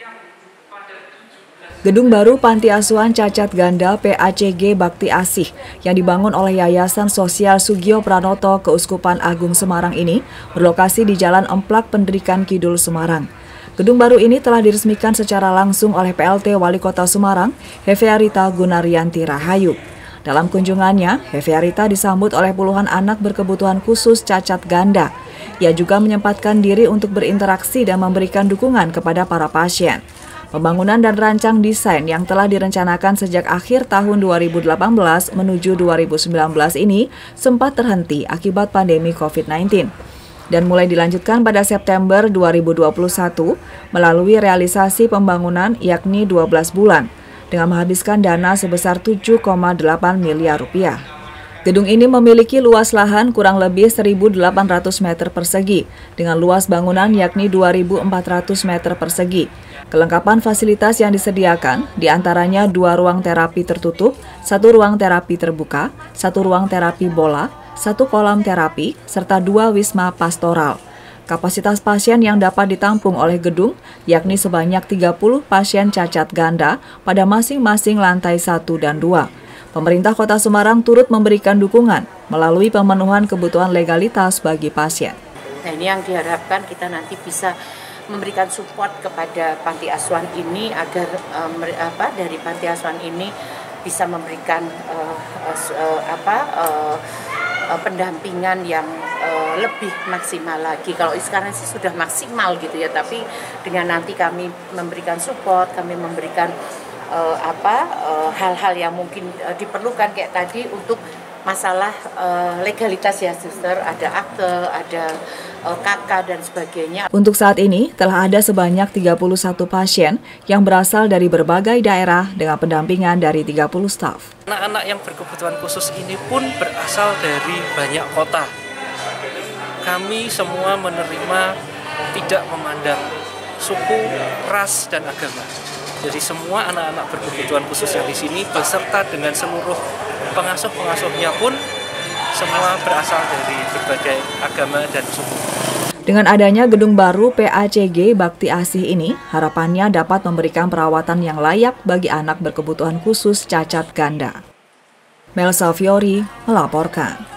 Gedung baru Panti Asuhan Cacat Ganda PACG Bakti Asih yang dibangun oleh Yayasan Sosial Sugio Pranoto Keuskupan Agung Semarang ini berlokasi di Jalan Emplak Penderikan Kidul Semarang. Gedung baru ini telah diresmikan secara langsung oleh PLT Wali Kota Semarang, Hefearita Gunaryanti Rahayu. Dalam kunjungannya, Hefearita disambut oleh puluhan anak berkebutuhan khusus cacat ganda. Ia juga menyempatkan diri untuk berinteraksi dan memberikan dukungan kepada para pasien. Pembangunan dan rancang desain yang telah direncanakan sejak akhir tahun 2018 menuju 2019 ini sempat terhenti akibat pandemi COVID-19 dan mulai dilanjutkan pada September 2021 melalui realisasi pembangunan yakni 12 bulan dengan menghabiskan dana sebesar 7,8 miliar rupiah. Gedung ini memiliki luas lahan kurang lebih 1.800 meter persegi dengan luas bangunan yakni 2.400 meter persegi. Kelengkapan fasilitas yang disediakan diantaranya 2 ruang terapi tertutup, 1 ruang terapi terbuka, 1 ruang terapi bola, 1 kolam terapi, serta 2 wisma pastoral. Kapasitas pasien yang dapat ditampung oleh gedung yakni sebanyak 30 pasien cacat ganda pada masing-masing lantai 1 dan 2. Pemerintah Kota Semarang turut memberikan dukungan melalui pemenuhan kebutuhan legalitas bagi pasien. Nah, ini yang diharapkan kita nanti bisa memberikan support kepada panti asuhan ini agar dari panti asuhan ini bisa memberikan pendampingan yang lebih maksimal lagi. Kalau sekarang sih sudah maksimal gitu ya, tapi dengan nanti kami memberikan support, kami memberikan hal-hal yang mungkin diperlukan kayak tadi untuk masalah legalitas ya, suster, ada akte, ada KK dan sebagainya. Untuk saat ini telah ada sebanyak 31 pasien yang berasal dari berbagai daerah dengan pendampingan dari 30 staf. Anak-anak yang berkebutuhan khusus ini pun berasal dari banyak kota. Kami semua menerima tidak memandang suku, ras, dan agama. Jadi semua anak-anak berkebutuhan khusus yang di sini beserta dengan seluruh pengasuh-pengasuhnya pun semua berasal dari berbagai agama dan suku. Dengan adanya gedung baru PACG Bakti Asih ini, harapannya dapat memberikan perawatan yang layak bagi anak berkebutuhan khusus cacat ganda. Melsa Fiori melaporkan.